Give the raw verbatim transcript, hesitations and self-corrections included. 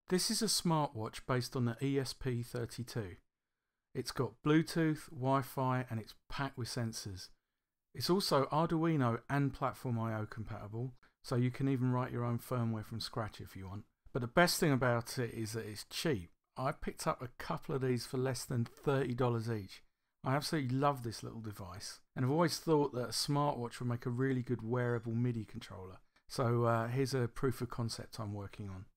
This is a smartwatch based on the E S P thirty-two. It's got Bluetooth, Wi-Fi, and it's packed with sensors. It's also Arduino and Platform I O compatible, so you can even write your own firmware from scratch if you want. But the best thing about it is that it's cheap. I picked up a couple of these for less than thirty dollars each. I absolutely love this little device, and I've always thought that a smartwatch would make a really good wearable MIDI controller. So uh, here's a proof of concept I'm working on.